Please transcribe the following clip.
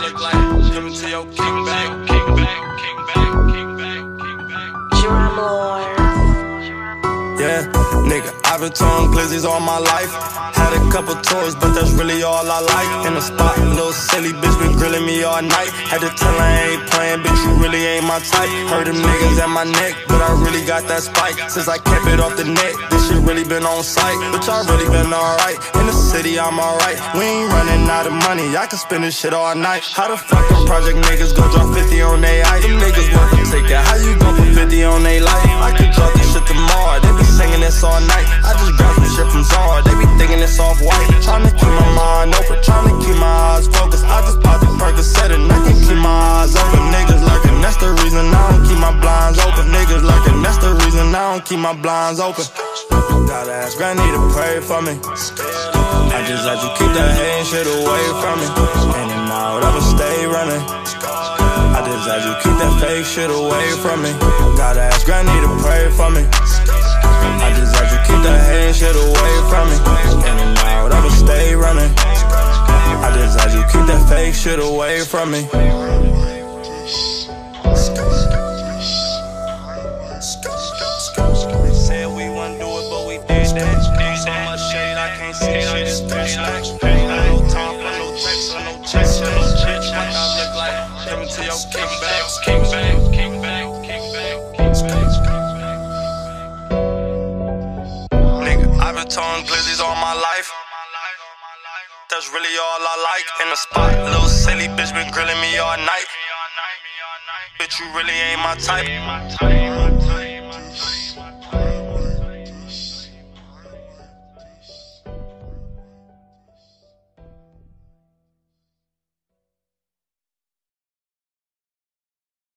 look like coming to your king bag, king bag, king bag, king bag, king bag. Drumlord. Yeah, nigga, I've been touring glizzies all my life. Had a couple tours, but that's really all I like. In the spot, little silly bitch been grilling me all night. Had to tell her I ain't playing, bitch, you really ain't my type. Heard them niggas at my neck, but I really got that spike. Since I kept it off the net, this shit really been on sight. Bitch, I really been alright. In the city, I'm alright. We ain't running out of money, I can spend this shit all night. How the fuck them project niggas go drop 50 on they ice? Them niggas work a ticket, how you gon' put 50 on they life? I could drop this shit tomorrow, they be singing this all night. I just got some shit from Zara, they be thinking it's off-white. Tryna keep my mind open, tryna keep my eyes focused. I just popped the Percocet and I can keep my eyes open. Niggas lurking, that's the reason I don't keep my blinds open. Niggas lurking, that's the reason I don't keep my blinds open. Gotta ask Granny to pray for me. I just let you keep that hate shit away from me. In and out, I'ma stay running. I just let you keep that fake shit away from me. Gotta ask Granny to pray for me. I just let you keep that hate shit away from me. In and out, I'ma stay running. I just let you keep that fake shit away from me. Said we wouldn't do it, but we did that. So much shade, I can't see shit. It's 3 stacks. No time for no text or no checks or no checks. My dog look like coming to your king bag, king bag, king bag, king bag, king bag. Nigga, I've been touring glizzies all my life. That's really all I like. In the spot, little silly bitch been grilling me all night. Bitch, you really ain't my type.